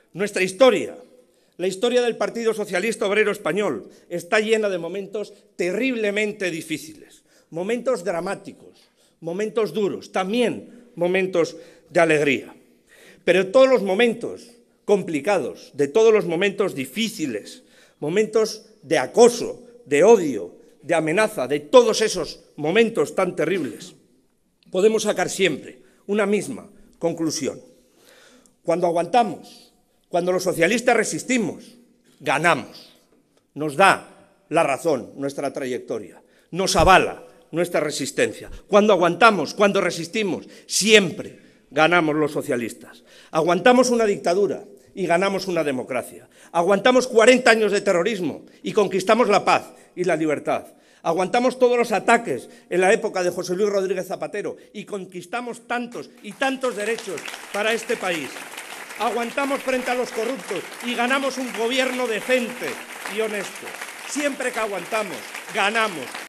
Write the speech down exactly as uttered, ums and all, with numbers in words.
Nuestra historia, la historia del Partido Socialista Obrero Español, está llena de momentos terriblemente difíciles, momentos dramáticos, momentos duros, también momentos de alegría. Pero todos los momentos complicados, de todos los momentos difíciles, momentos de acoso, de odio, de amenaza, de todos esos momentos tan terribles, podemos sacar siempre una misma conclusión. Cuando aguantamos, cuando los socialistas resistimos, ganamos. Nos da la razón nuestra trayectoria, nos avala nuestra resistencia. Cuando aguantamos, cuando resistimos, siempre ganamos los socialistas. Aguantamos una dictadura y ganamos una democracia. Aguantamos cuarenta años de terrorismo y conquistamos la paz y la libertad. Aguantamos todos los ataques en la época de José Luis Rodríguez Zapatero y conquistamos tantos y tantos derechos para este país. Aguantamos frente a los corruptos y ganamos un gobierno decente y honesto. Siempre que aguantamos, ganamos.